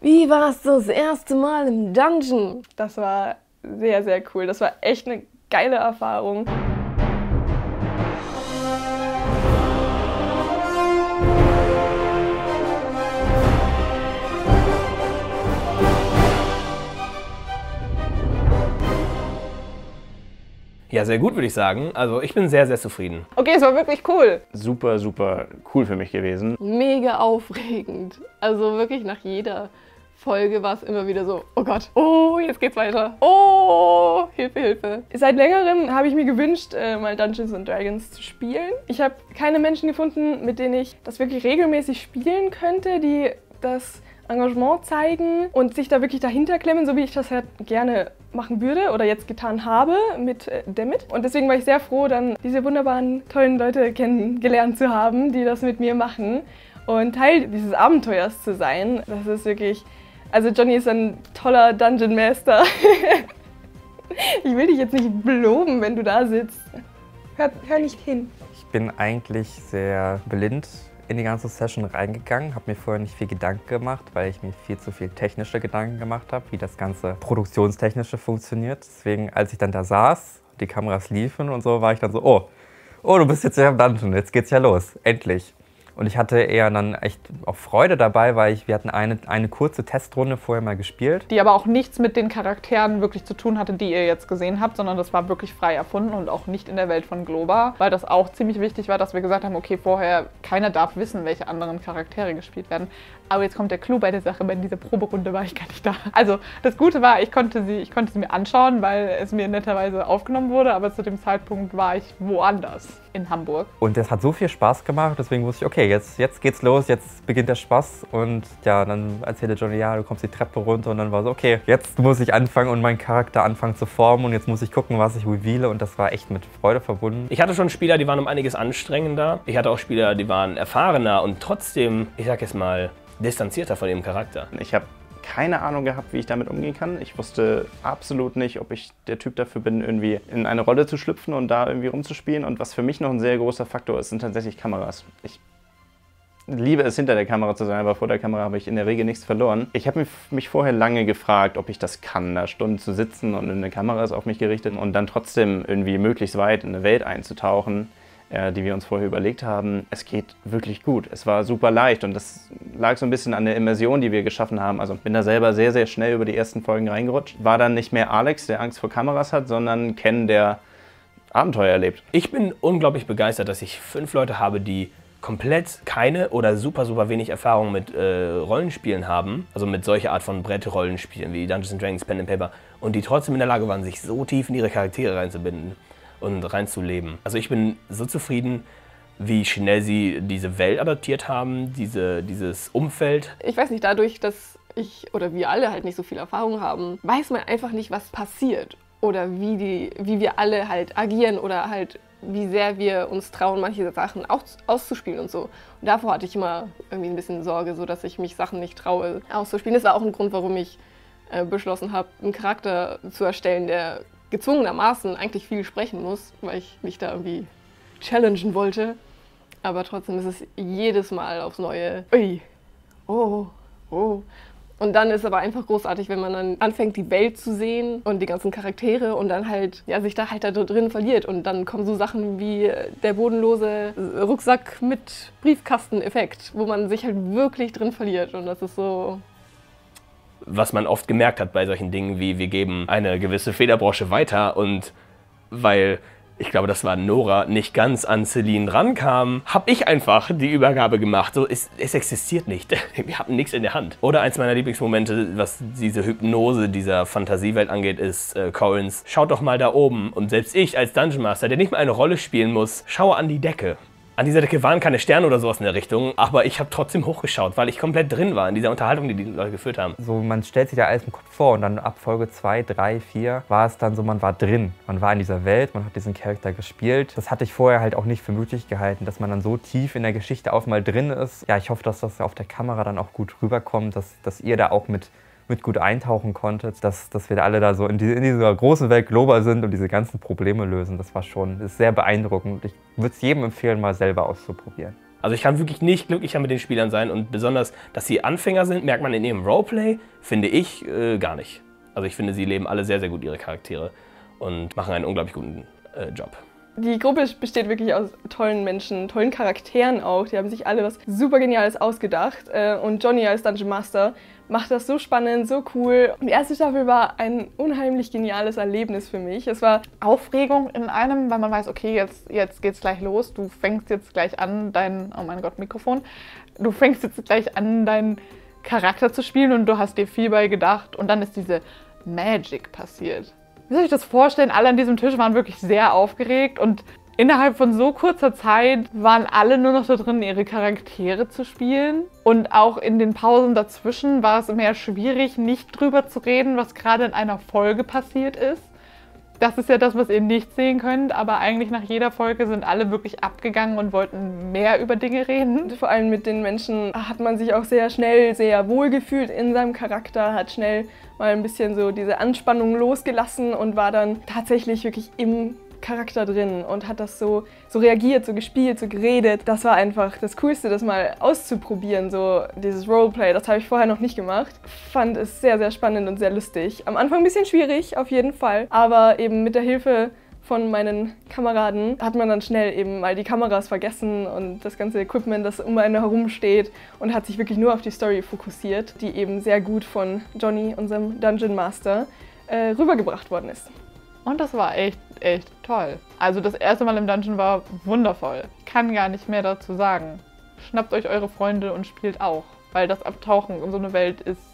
Wie war es das erste Mal im Dungeon? Das war sehr, sehr cool. Das war echt eine geile Erfahrung. Ja, sehr gut, würde ich sagen. Also ich bin sehr, sehr zufrieden. Okay, es war wirklich cool. Super, super cool für mich gewesen. Mega aufregend. Also wirklich nach jeder Folge war es immer wieder so, oh Gott, oh, jetzt geht's weiter. Oh, Hilfe, Hilfe. Seit längerem habe ich mir gewünscht, mal Dungeons & Dragons zu spielen. Ich habe keine Menschen gefunden, mit denen ich das wirklich regelmäßig spielen könnte, die das Engagement zeigen und sich da wirklich dahinter klemmen, so wie ich das halt gerne machen würde oder jetzt getan habe mit Dammit. Und deswegen war ich sehr froh, dann diese wunderbaren, tollen Leute kennengelernt zu haben, die das mit mir machen und Teil dieses Abenteuers zu sein. Das ist wirklich, also Johnny ist ein toller Dungeon Master. Ich will dich jetzt nicht loben, wenn du da sitzt. Hör nicht hin. Ich bin eigentlich sehr blind in die ganze Session reingegangen, habe mir vorher nicht viel Gedanken gemacht, weil ich mir viel zu viel technische Gedanken gemacht habe, wie das ganze Produktionstechnische funktioniert. Deswegen, als ich dann da saß, die Kameras liefen und so, war ich dann so, oh, du bist jetzt ja im Dungeon, jetzt geht's ja los, endlich. Und ich hatte eher dann echt auch Freude dabei, weil wir hatten eine kurze Testrunde vorher mal gespielt. Die aber auch nichts mit den Charakteren wirklich zu tun hatte, die ihr jetzt gesehen habt, sondern das war wirklich frei erfunden und auch nicht in der Welt von Globa, weil das auch ziemlich wichtig war, dass wir gesagt haben, okay, vorher, keiner darf wissen, welche anderen Charaktere gespielt werden. Aber jetzt kommt der Clou bei der Sache, bei dieser Proberunde war ich gar nicht da. Also das Gute war, ich konnte sie mir anschauen, weil es mir netterweise aufgenommen wurde, aber zu dem Zeitpunkt war ich woanders in Hamburg. Und das hat so viel Spaß gemacht, deswegen wusste ich, okay, jetzt geht's los, jetzt beginnt der Spaß. Und ja, dann erzählte Johnny, ja, du kommst die Treppe runter und dann war so, okay, jetzt muss ich anfangen und meinen Charakter anfangen zu formen und jetzt muss ich gucken, was ich reveale und das war echt mit Freude verbunden. Ich hatte schon Spieler, die waren um einiges anstrengender. Ich hatte auch Spieler, die waren erfahrener und trotzdem, ich sag jetzt mal, distanzierter von ihrem Charakter. Ich habe keine Ahnung gehabt, wie ich damit umgehen kann. Ich wusste absolut nicht, ob ich der Typ dafür bin, irgendwie in eine Rolle zu schlüpfen und da irgendwie rumzuspielen. Und was für mich noch ein sehr großer Faktor ist, sind tatsächlich Kameras. Ich liebe es, hinter der Kamera zu sein, aber vor der Kamera habe ich in der Regel nichts verloren. Ich habe mich vorher lange gefragt, ob ich das kann, da Stunden zu sitzen und eine Kamera ist auf mich gerichtet und dann trotzdem irgendwie möglichst weit in eine Welt einzutauchen, die wir uns vorher überlegt haben. Es geht wirklich gut. Es war super leicht und das lag so ein bisschen an der Immersion, die wir geschaffen haben. Also bin da selber sehr, sehr schnell über die ersten Folgen reingerutscht. War dann nicht mehr Alex, der Angst vor Kameras hat, sondern Ken, der Abenteuer erlebt. Ich bin unglaublich begeistert, dass ich 5 Leute habe, die komplett keine oder super, super wenig Erfahrung mit Rollenspielen haben. Also mit solcher Art von Brett-Rollenspielen wie Dungeons & Dragons, Pen and Paper. Und die trotzdem in der Lage waren, sich so tief in ihre Charaktere reinzubinden und reinzuleben. Also ich bin so zufrieden, wie schnell sie diese Welt adaptiert haben, dieses Umfeld. Ich weiß nicht, dadurch, dass ich oder wir alle halt nicht so viel Erfahrung haben, weiß man einfach nicht, was passiert. Oder wie wir alle halt agieren oder halt wie sehr wir uns trauen, manche Sachen auszuspielen und so. Und davor hatte ich immer irgendwie ein bisschen Sorge, so dass ich mich Sachen nicht traue auszuspielen. Das war auch ein Grund, warum ich beschlossen habe, einen Charakter zu erstellen, der gezwungenermaßen eigentlich viel sprechen muss, weil ich mich da irgendwie challengen wollte. Aber trotzdem ist es jedes Mal aufs Neue, ui, oh. Und dann ist es aber einfach großartig, wenn man dann anfängt, die Welt zu sehen und die ganzen Charaktere und dann halt, ja, sich da halt da drin verliert. Und dann kommen so Sachen wie der bodenlose Rucksack mit Briefkasteneffekt, wo man sich halt wirklich drin verliert. Und das ist so... Was man oft gemerkt hat bei solchen Dingen wie, wir geben eine gewisse Federbrosche weiter und weil, ich glaube, das war Nora, nicht ganz an Celine rankam, habe ich einfach die Übergabe gemacht. So, es existiert nicht. Wir haben nichts in der Hand. Oder eins meiner Lieblingsmomente, was diese Hypnose dieser Fantasiewelt angeht, ist Corins, schaut doch mal da oben. Und selbst ich als Dungeon Master, der nicht mal eine Rolle spielen muss, schaue an die Decke. An dieser Decke waren keine Sterne oder sowas in der Richtung, aber ich habe trotzdem hochgeschaut, weil ich komplett drin war in dieser Unterhaltung, die Leute geführt haben. So, man stellt sich da alles im Kopf vor und dann ab Folge 2, 3, 4 war es dann so, man war drin. Man war in dieser Welt, man hat diesen Charakter gespielt. Das hatte ich vorher halt auch nicht für möglich gehalten, dass man dann so tief in der Geschichte auf mal drin ist. Ja, ich hoffe, dass das auf der Kamera dann auch gut rüberkommt, dass ihr da auch mit gut eintauchen konntet, dass wir da alle da so in dieser großen Welt Globa sind und diese ganzen Probleme lösen. Das ist sehr beeindruckend. Ich würde es jedem empfehlen, mal selber auszuprobieren. Also ich kann wirklich nicht glücklicher mit den Spielern sein und besonders, dass sie Anfänger sind, merkt man in ihrem Roleplay, finde ich gar nicht. Also ich finde, sie leben alle sehr, sehr gut ihre Charaktere und machen einen unglaublich guten Job. Die Gruppe besteht wirklich aus tollen Menschen, tollen Charakteren auch. Die haben sich alle was super Geniales ausgedacht. Und Johnny als Dungeon Master macht das so spannend, so cool. Die erste Staffel war ein unheimlich geniales Erlebnis für mich. Es war Aufregung in einem, weil man weiß, okay, jetzt geht's gleich los. Du fängst jetzt gleich an, oh mein Gott, Mikrofon. Du fängst jetzt gleich an, deinen Charakter zu spielen und du hast dir viel bei gedacht. Und dann ist diese Magic passiert. Wie soll ich das vorstellen? Alle an diesem Tisch waren wirklich sehr aufgeregt und innerhalb von so kurzer Zeit waren alle nur noch da drin, ihre Charaktere zu spielen. Und auch in den Pausen dazwischen war es mehr schwierig, nicht drüber zu reden, was gerade in einer Folge passiert ist. Das ist ja das, was ihr nicht sehen könnt, aber eigentlich nach jeder Folge sind alle wirklich abgegangen und wollten mehr über Dinge reden. Vor allem mit den Menschen hat man sich auch sehr schnell sehr wohl gefühlt in seinem Charakter, hat schnell mal ein bisschen so diese Anspannung losgelassen und war dann tatsächlich wirklich im Charakter drin und hat das so reagiert, so gespielt, so geredet. Das war einfach das Coolste, das mal auszuprobieren, so dieses Roleplay. Das habe ich vorher noch nicht gemacht. Fand es sehr, sehr spannend und sehr lustig. Am Anfang ein bisschen schwierig, auf jeden Fall. Aber eben mit der Hilfe von meinen Kameraden hat man dann schnell eben mal die Kameras vergessen und das ganze Equipment, das um einen herum steht und hat sich wirklich nur auf die Story fokussiert, die eben sehr gut von Johnny, unserem Dungeon Master, rübergebracht worden ist. Und das war echt toll. Also das erste Mal im Dungeon war wundervoll. Kann gar nicht mehr dazu sagen. Schnappt euch eure Freunde und spielt auch, weil das Abtauchen in so eine Welt ist